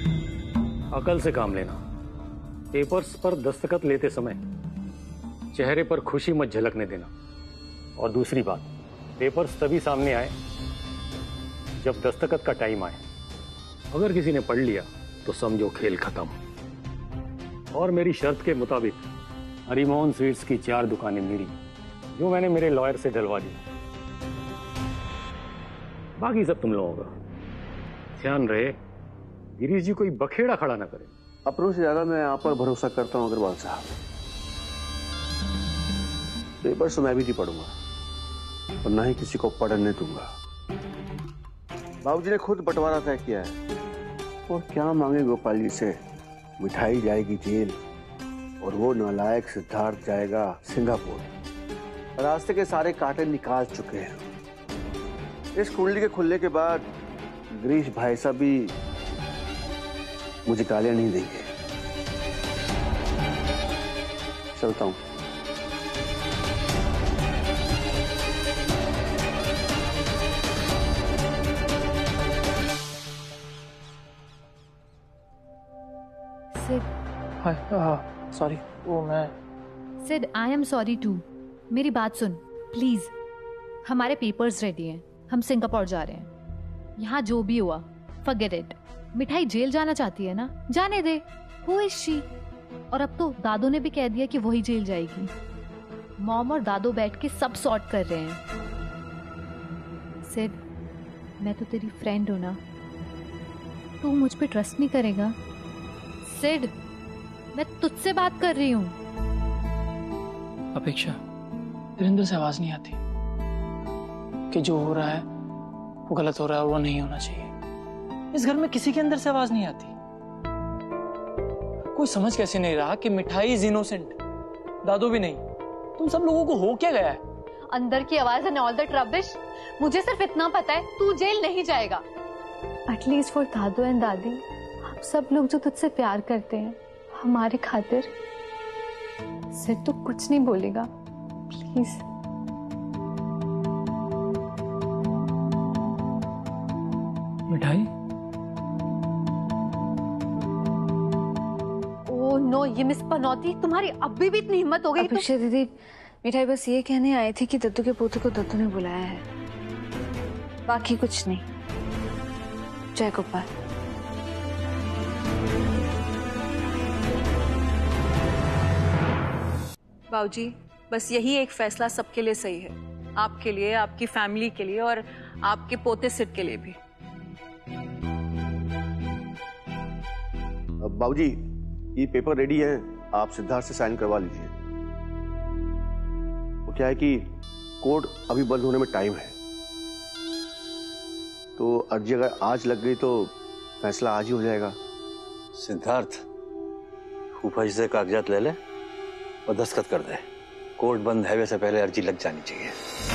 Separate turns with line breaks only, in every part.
अकल से काम लेना। पेपर्स पर दस्तखत लेते समय चेहरे पर खुशी मत झलकने देना। और दूसरी बात, पेपर्स तभी सामने आए जब दस्तखत का टाइम आए। अगर किसी ने पढ़ लिया तो समझो खेल खत्म। और मेरी शर्त के मुताबिक हरिमोहन स्वीट्स की 4 दुकानें मेरी, जो मैंने मेरे लॉयर से डलवा दी। बाकी सब तुम लोगों का। ध्यान रहे गिरीश जी कोई बखेड़ा खड़ा ना करे।
अपनों से ज्यादा मैं आप पर भरोसा करता हूं अग्रवाल साहब। पेपर्स तो मैं भी नहीं पढ़ूंगा और ना ही किसी को पढ़ने दूंगा। बाबूजी ने खुद बंटवारा तय किया है। और क्या मांगे गोपाल जी से? मिठाई जाएगी जेल और वो नालायक सिद्धार्थ जाएगा सिंगापुर। रास्ते के सारे कांटे निकाल चुके हैं। इस कुंडली के खुलने के बाद गिरीश भाई साहब भी मुझे गालियां नहीं देंगे। चलता हूं।
सॉरी, वो मैं
Sid, I am sorry too. मेरी बात सुन प्लीज। हमारे पेपर्स रेडी हैं, हम सिंगापुर जा रहे हैं। यहाँ जो भी हुआ फॉरगेट इट। मिठाई जेल जाना चाहती है ना, जाने दे। Who is she? और अब तो दादू ने भी कह दिया कि वही जेल जाएगी। मॉम और दादू बैठ के सब सॉर्ट कर रहे हैं। सिड, मैं तो तेरी फ्रेंड हूं ना, तू मुझ पे ट्रस्ट नहीं करेगा? सिड, मैं तुझसे बात कर रही हूँ।
अपेक्षा, तेरे अंदर से आवाज नहीं आती कि जो हो रहा है वो गलत हो रहा है और वो नहीं होना चाहिए? इस घर में किसी के अंदर से आवाज नहीं आती। कोई समझ कैसे नहीं रहा कि मिठाई इज इनोसेंट? दादू भी नहीं। तुम सब लोगों को हो क्या गया है?
अंदर की आवाज एंड ऑल दैट रबिश। मुझे सिर्फ इतना पता है, तू जेल नहीं जाएगा। एटलीस्ट फॉर दादू एंड दादी, हम सब लोग जो तुझसे प्यार करते हैं, हमारे खातिर। सिर्फ तू कुछ नहीं बोलेगा प्लीज?
मिठाई?
ओह नो, ये मिस पनौती, तुम्हारी अभी भी इतनी हिम्मत हो गई?
अपेक्षा दीदी, मिठाई बस ये कहने आई थी कि दद्दू के पोते को दद्दू ने बुलाया है, बाकी कुछ नहीं। जय गोपाल।
बाबूजी, बस यही एक फैसला सबके लिए सही है। आपके लिए, आपकी फैमिली के लिए और आपके पोते सिड के लिए भी।
बाबूजी, ये पेपर रेडी है, आप सिद्धार्थ से साइन करवा लीजिए। वो क्या है कि कोर्ट अभी बंद होने में टाइम है, तो अर्जी अगर आज लग गई तो फैसला आज ही हो जाएगा।
सिद्धार्थ, फूफा जी से कागजात ले ले और दस्तखत कर दे। कोर्ट बंद है, वैसे पहले अर्जी लग जानी चाहिए।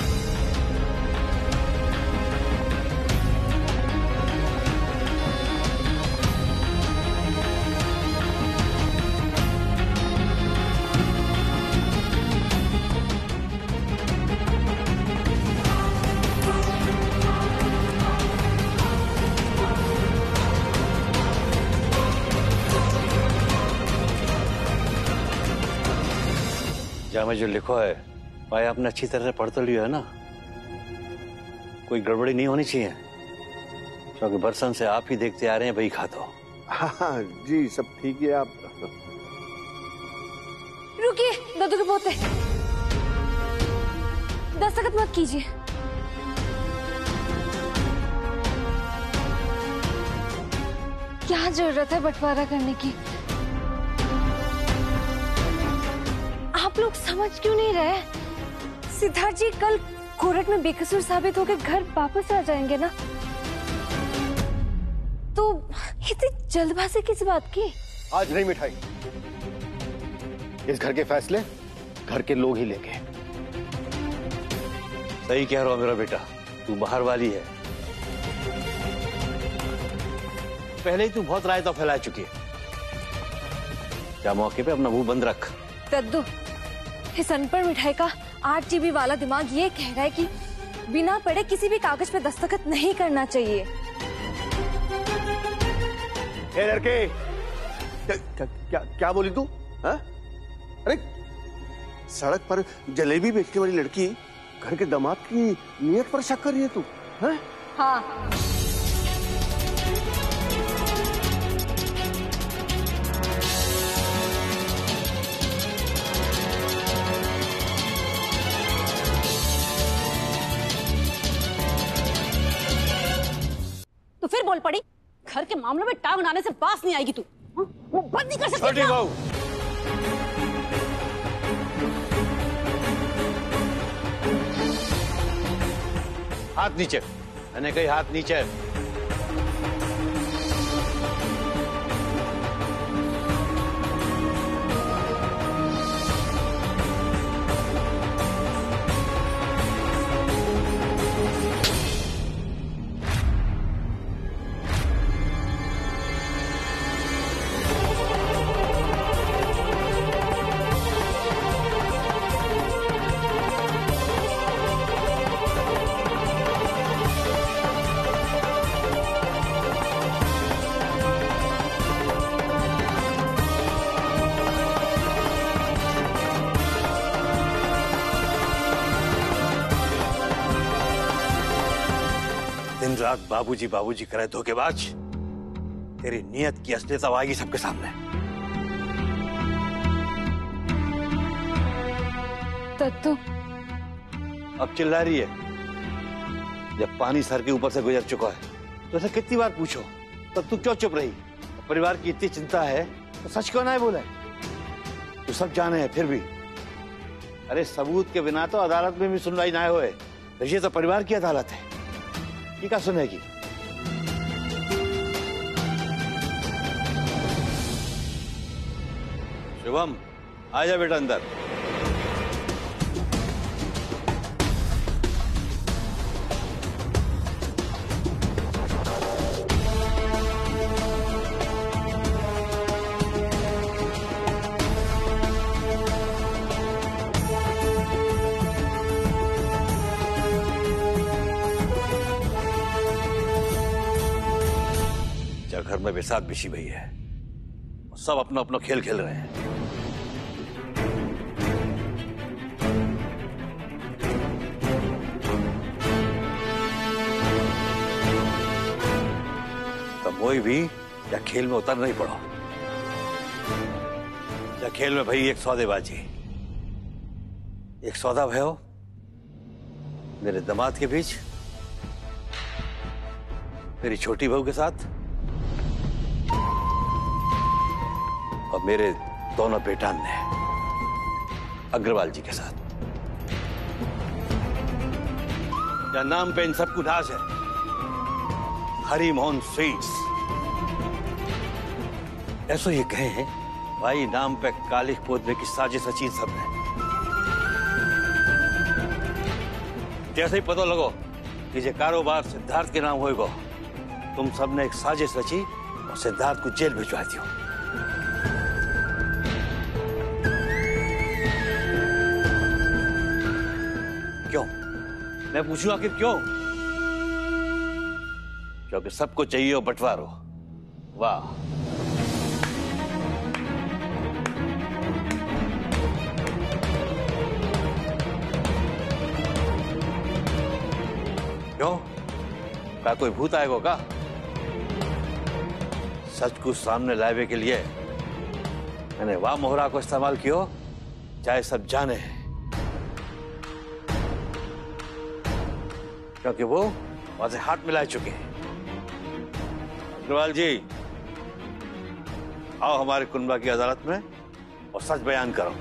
में जो लिखो है भाई, आपने अच्छी तरह से पढ़ तो लिया है ना? कोई गड़बड़ी नहीं होनी चाहिए, क्योंकि बरसन से आप ही देखते आ रहे हैं, भाई खाता हो।
हाँ जी, सब ठीक है। आप
रुकिए, दद्दू के पोते, दस्तखत मत कीजिए। क्या जरूरत है बंटवारा करने की? आप लोग समझ क्यों नहीं रहे? सिद्धार्थ जी कल कोर्ट में बेकसूर साबित होकर घर वापस आ जाएंगे ना, तो इतनी जल्दबाजी किस बात की?
आज नहीं मिठाई, इस घर के फैसले घर के लोग ही लेंगे।
सही कह रहा हो मेरा बेटा, तू बाहर वाली है। पहले ही तू बहुत रायता फैला चुकी है। क्या मौके पे अपना मुंह बंद रख।
दद्दू, इस अनपढ़ मिठाई का 8 GB वाला दिमाग ये कह रहा है कि बिना पढ़े किसी भी कागज पे दस्तखत नहीं करना चाहिए।
ए लड़के, क्या बोली तू? हाँ? अरे सड़क पर जलेबी बेचने वाली लड़की घर के दामाद की नियत पर शक कर रही है तू? हाँ?
हाँ,
तो फिर बोल पड़ी, घर के मामलों में टांग अड़ाने से बात नहीं आएगी तू। हाँ? वो बंद नहीं कर सकती क्या?
हाथ नीचे, मैंने कही हाथ नीचे। दिन रात बाबूजी बाबूजी करे धोखेबाज, तेरी नियत की असलियत अब आएगी सबके सामने।
दत्तू,
अब चिल्ला रही है? जब पानी सर के ऊपर से गुजर चुका है तो ऐसे कितनी बार पूछो, तब तू क्यों चुप रही? परिवार की इतनी चिंता है तो सच क्यों ना है बोले? तो सब जाने हैं फिर भी। अरे सबूत के बिना तो अदालत में भी सुनवाई ना होए, ये तो परिवार की अदालत है, ये क्या सुनेगी? शुभम, आजा बेटा अंदर। घर में बेसात बिछी हुई है, सब अपना अपना खेल खेल रहे हैं। तब मोई भी या खेल में उतर नहीं पड़ो, या खेल में भाई एक सौदेबाजी, एक सौदा भयो मेरे दामाद के बीच, मेरी छोटी बहू के साथ और मेरे दोनों बेटान ने अग्रवाल जी के साथ। या नाम पे इन सबको नाज है, हरी मोहन स्वीट्स। ऐसा ये कहे हैं भाई, नाम पे कालिख पोतने की साजिश रची सबने। जैसे ही पता लगो कि ये कारोबार सिद्धार्थ के नाम होएगा, तुम सबने एक साजिश रची और सिद्धार्थ को जेल भिजवा दियो। क्यों? मैं पूछूं आखिर क्यों? क्योंकि सबको चाहिए हो बंटवारो। वाह, क्यों? क्या कोई भूत आएगा का? सच को सामने लावे के लिए मैंने वाह मोहरा को इस्तेमाल किया, चाहे सब जाने हैं, क्योंकि वो वहां से हाथ मिला चुके हैं। अग्रवाल जी, आओ हमारे कुनबा की अदालत में और सच बयान करो।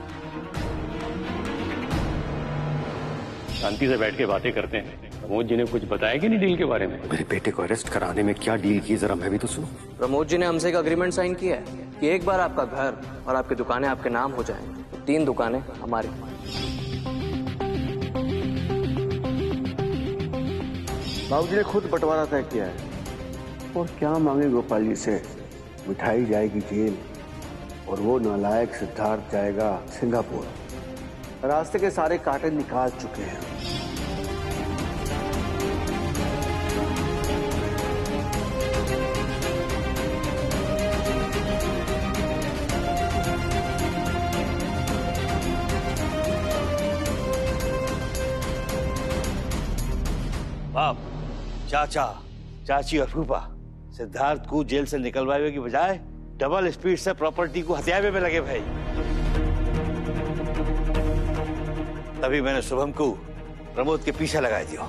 शांति से बैठ के बातें करते हैं। प्रमोद जी ने कुछ बताया कि नहीं डील के बारे में?
मेरे बेटे को अरेस्ट कराने में क्या डील की, जरा मैं भी तो सुनो।
प्रमोद जी ने हमसे एक अग्रीमेंट साइन किया है कि एक बार आपका घर और आपकी दुकानें आपके नाम हो जाएं, तो 3 दुकानें हमारी।
बाबूजी ने खुद बंटवारा तय किया है। और क्या मांगे गोपाल जी से? मिठाई जाएगी जेल और वो नालायक सिद्धार्थ जाएगा सिंगापुर। रास्ते के सारे कांटे निकाल चुके हैं।
चाचा, चाची और फूफा सिद्धार्थ को जेल से निकलवाने की बजाय डबल स्पीड से प्रॉपर्टी को हथियावे में लगे भाई। तभी मैंने शुभम को प्रमोद के पीछे लगा दिया।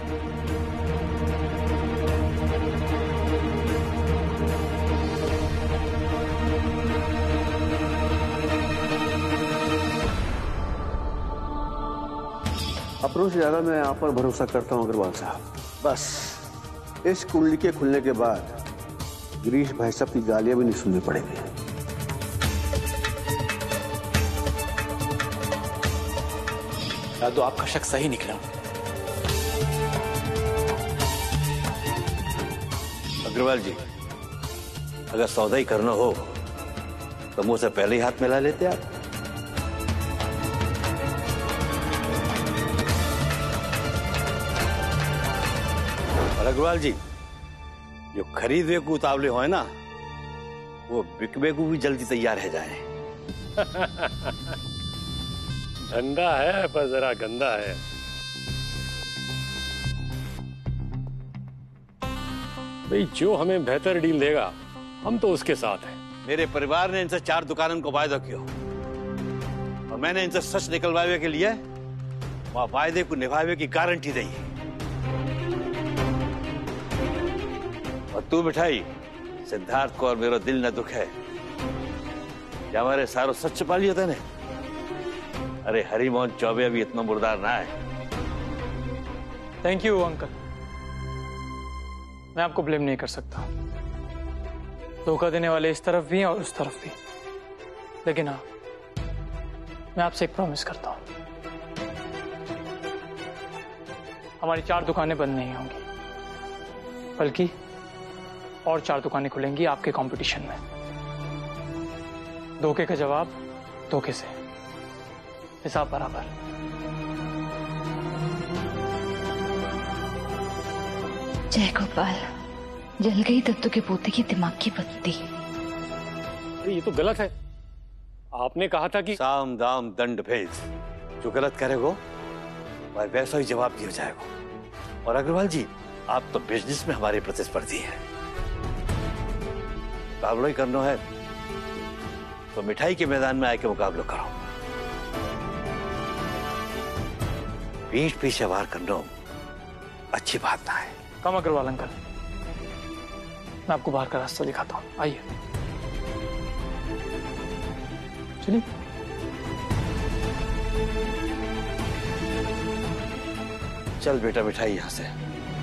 अपनों से ज्यादा मैं आप पर भरोसा करता हूं अग्रवाल साहब। बस इस कुंडली के खुलने के बाद गिरीश भाई साहब की गालियां भी नहीं सुननी पड़ेगी।
तो आपका शक सही निकला।
अग्रवाल जी, अगर सौदा ही करना हो तो मुझसे पहले ही हाथ मिला लेते आप। और अग्रवाल जी, जो खरीदवे को उतावले हो ना, वो बिकवे को भी जल्दी तैयार है जाए।
धंधा है पर जरा गंदा है। भाई जो हमें बेहतर डील देगा हम तो उसके साथ हैं।
मेरे परिवार ने इनसे 4 दुकानों को वायदा किया और मैंने इनसे सच निकलवावे के लिए वह वायदे को निभावे की गारंटी दी। और तू मिठाई, सिद्धार्थ को और मेरा दिल न दुख है जब हमारे सारों सच छुपा लिया था ने। अरे हरिमोहन चौबे अभी इतना मुर्दार ना है।
थैंक यू अंकल, मैं आपको ब्लेम नहीं कर सकता। धोखा देने वाले इस तरफ भी हैं और उस तरफ भी। लेकिन हाँ, मैं आपसे एक प्रॉमिस करता हूं, हमारी 4 दुकानें बंद नहीं होंगी, बल्कि और 4 दुकानें खुलेंगी आपके कंपटीशन में। धोखे का जवाब धोखे से, हिसाब बराबर।
जय गोपाल, जल गई दत्तू के पोते की दिमाग की बत्ती।
ये तो गलत है। आपने कहा था कि
साम दाम दंड भेद, जो गलत करेगा वह वैसा ही जवाब दिया जाएगा। और अग्रवाल जी, आप तो बिजनेस में हमारे प्रतिस्पर्धी हैं। मुकाबला ही करना है तो मिठाई के मैदान में आके मुकाबला करो। पीठ पीछे वार करना अच्छी बात ना है।
कम अग्रवाल अंकल, मैं आपको बाहर का रास्ता दिखाता हूँ, आइए। चलिए।
चल बेटा मिठाई यहां से।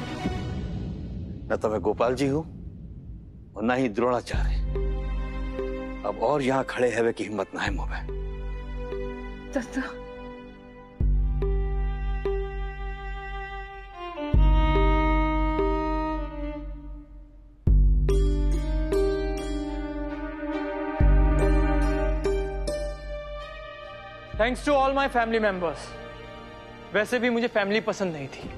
न तो मैं गोपाल जी हूं और ना ही द्रोणाचार्य। अब और यहां खड़े है वे की हिम्मत ना है मुंह में।
Dattu,
thanks to all my family members. वैसे भी मुझे फैमिली पसंद नहीं थी,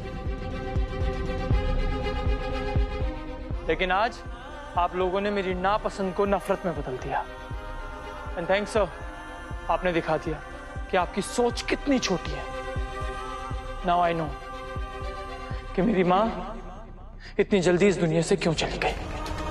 लेकिन आज आप लोगों ने मेरी नापसंद को नफरत में बदल दिया। एंड थैंक्स सर, आपने दिखा दिया कि आपकी सोच कितनी छोटी है। नाउ आई नो कि मेरी मां इतनी जल्दी इस दुनिया से क्यों चली गई।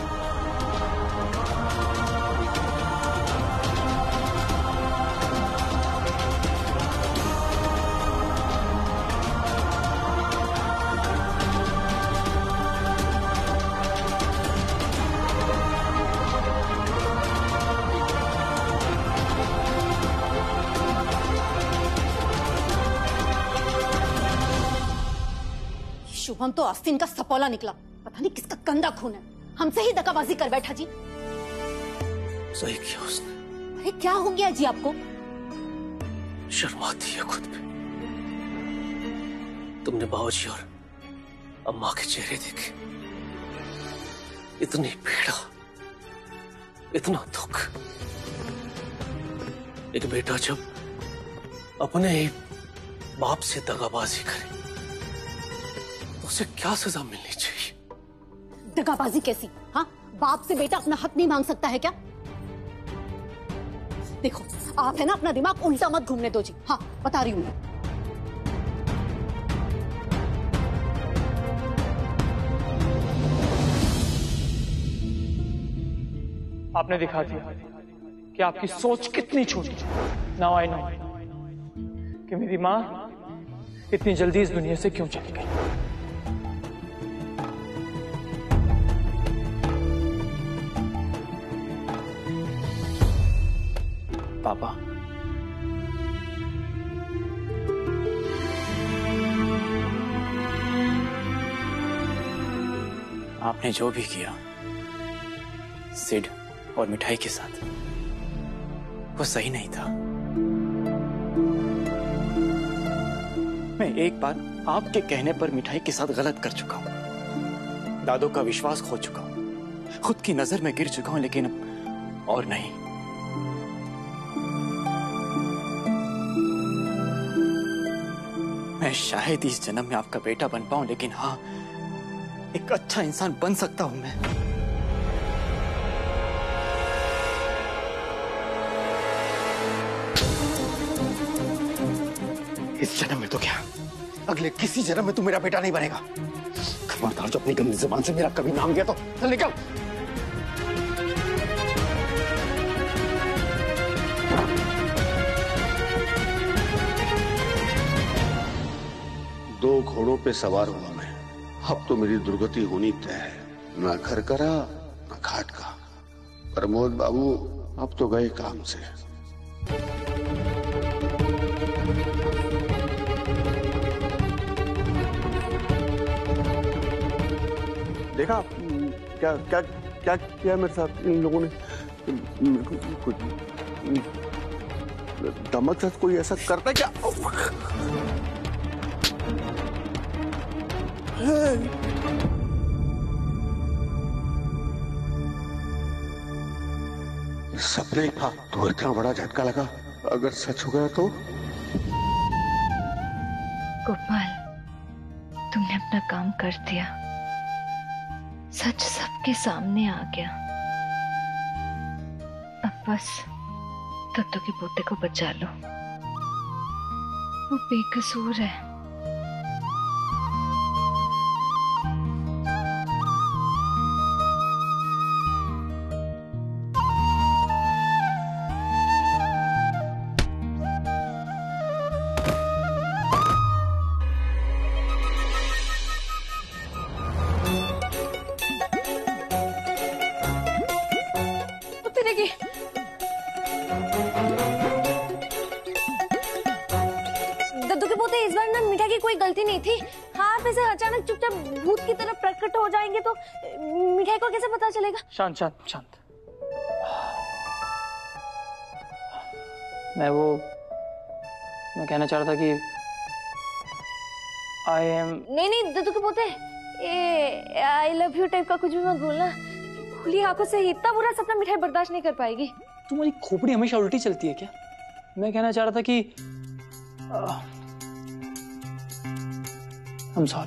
शुभम तो आस्तीन का सपौला निकला। पता नहीं किसका गंदा खून है, हमसे ही दगाबाजी कर बैठा जी।
सही किया उसने।
अरे क्या हो गया जी आपको?
शर्माती है खुद पे। तुमने बाबूजी और अम्मा के चेहरे देखे, इतनी पीड़ा, इतना दुख। एक बेटा जब अपने ही बाप से दगाबाजी करे तो उसे क्या सजा मिलनी चाहिए?
दगाबाजी कैसी? हाँ, बाप से बेटा अपना हक नहीं मांग सकता है क्या? देखो, आप है ना, अपना दिमाग उल्टा मत घूमने दो जी। हाँ, बता रही हूं मैं।
आपने दिखा दिया कि आपकी सोच कितनी छोटी है। नाउ आई नो कि मेरी माँ इतनी जल्दी इस दुनिया से क्यों चली गई।
पापा, आपने जो भी किया सिड और मिठाई के साथ, वो सही नहीं था। मैं एक बार आपके कहने पर मिठाई के साथ गलत कर चुका हूं, दादो का विश्वास खो चुका हूं, खुद की नजर में गिर चुका हूं, लेकिन अब और नहीं। मैं शायद इस जन्म में आपका बेटा बन पाऊं, लेकिन हाँ, एक अच्छा इंसान बन सकता हूं मैं। इस जन्म में तो क्या, अगले किसी जन्म में तू मेरा बेटा नहीं बनेगा। खबरदार जो अपनी गंदी जुबान से मेरा कभी नाम लिया तो चल निकल।
दो घोड़ों पे सवार हुआ मैं, अब तो मेरी दुर्गति होनी तय है। ना घर का ना घाट का। प्रमोद बाबू अब तो गए काम से। देखा क्या क्या क्या किया मेरे साथ इन लोगों ने। कुछ दमक साथ कोई ऐसा करता है क्या? सपने था तो इतना बड़ा झटका लगा, अगर सच हो गया तो?
गोपाल, तुमने अपना काम कर दिया, सच सबके सामने आ गया। अब बस दत्तू के पोते को बचा लो, वो बेकसूर है। दद्दू के पोते, इस बार ना मीठा की कोई गलती नहीं थी। हाँ, आप ऐसे अचानक चुपचाप भूत की तरह प्रकट हो जाएंगे तो मिठाई को कैसे पता चलेगा?
शांत शांत शांत। मैं कहना चाह रहा था कि आई एम
नहीं दद्दू के पोते, ये आई लव यू टाइप का कुछ भी मत बोलना। खुली आंखों से इतना बुरा सपना मिठाई बर्दाश्त नहीं कर पाएगी।
तुम्हारी खोपड़ी हमेशा उल्टी चलती है क्या? मैं कहना चाह रहा था कि I'm sorry.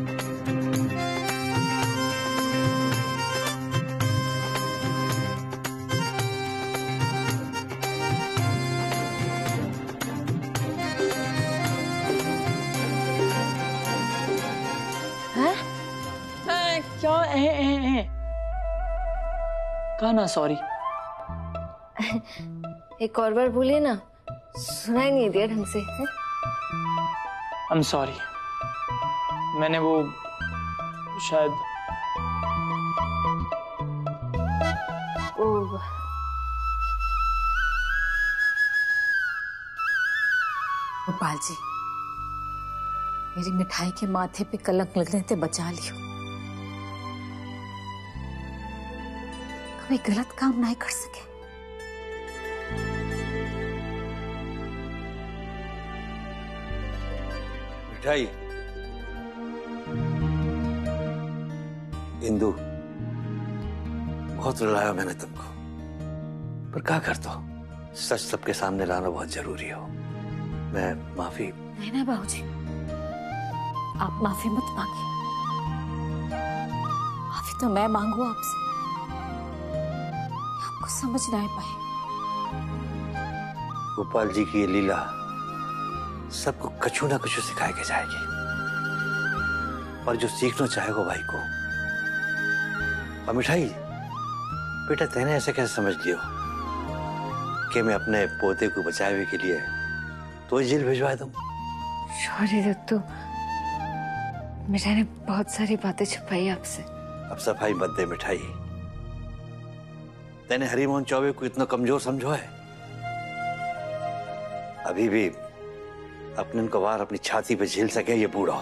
क्या कहा ना सॉरी?
एक और बार बोलिए ना, सुनाई नहीं दिया ढंग से।
I'm sorry. मैंने वो शायद
गोपाल जी, मेरी मिठाई के माथे पे कलंक लगने से बचा लियो। कभी गलत काम नहीं कर सके।
मिठाई इंदु, बहुत रुलाया मैंने तुमको, पर क्या करता हूं, सच सबके सामने लाना बहुत जरूरी हो। मैं माफी।
नहीं बाबूजी, आप माफी मत मांगिए। माफी तो मैं मांगू आपसे, आपको समझ नहीं पाए।
गोपाल जी की ये लीला सबको कछु ना कछु सिखाए के जाएगी, और जो सीखना चाहेगा भाई को। और मिठाई, बेटा तेने ऐसे कैसे समझ लियो कि मैं अपने पोते को बचाने के लिए तो जेल भिजवा दूं?
सॉरी दत्तू, मिठाई ने बहुत सारी बातें छुपाई आपसे।
अब सफाई मत दे मिठाई। तेने हरिमोहन चौबे को इतना कमजोर समझो है? अभी भी अपने उनको वार अपनी छाती पे झेल सके ये बूढ़ा,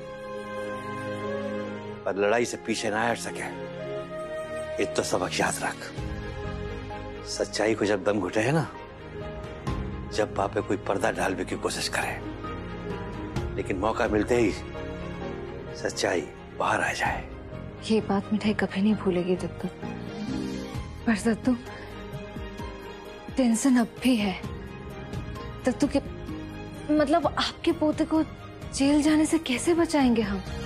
पर लड़ाई से पीछे ना हट सके। इतना सबक याद रख। सच्चाई को जब दम घुटे है ना, जब पापे कोई पर्दा डालने की कोशिश करे, लेकिन मौका मिलते ही सच्चाई बाहर आ जाए।
ये बात मिठाई कभी नहीं भूलेगी दत्तू। पर दत्तू, टेंशन अब भी है। दत्तू के मतलब आपके पोते को जेल जाने से कैसे बचाएंगे हम?